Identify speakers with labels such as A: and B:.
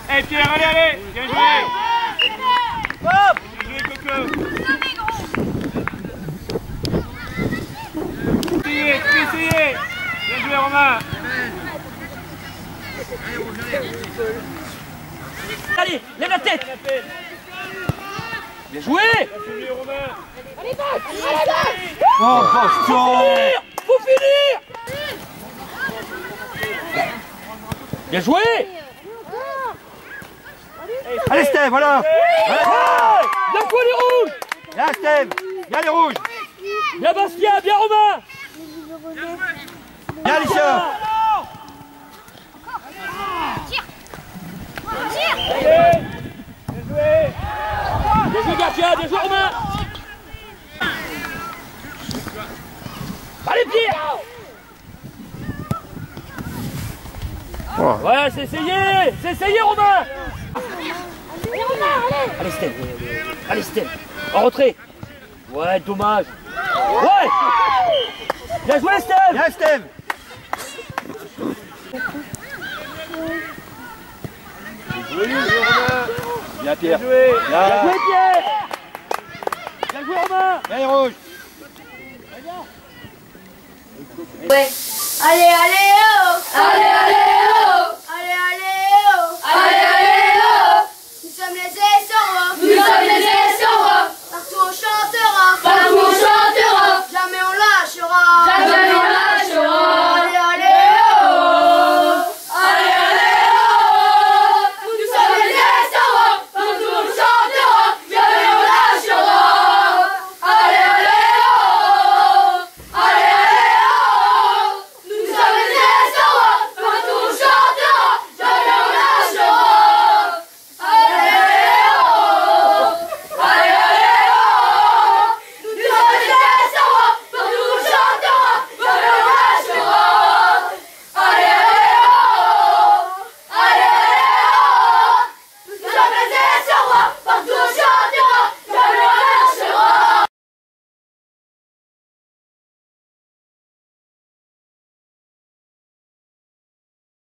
A: Hey Pierre, allez, allez. Bien joué. Bien joué, Coco. Essayez, tu peux essayer. Bien joué, Romain.
B: Allez, lève la tête. Bien joué.
A: Allez,
C: Oh, attention.
B: Faut finir. Bien joué.
C: Allez, Steve, voilà.
B: Bien joué les rouges.
C: Bien, Steve. Bien les rouges.
B: Bien Bastien, bien Romain.
C: Bien, Alicia.
B: Bien joué Garcia, bien joué Romain. Allez Pierre. Ouais, c'est essayé Romain. Allez Steve, allez Steve, en retrait. Ouais, dommage. Ouais. Bien joué Steve.
C: Bien, Steve. Bien, Pierre.
B: Bien joué Pierre. Bien joué Romain.
C: Bien les rouges.
D: Ouais. Allez, allez, oh. Allez, allez, oh.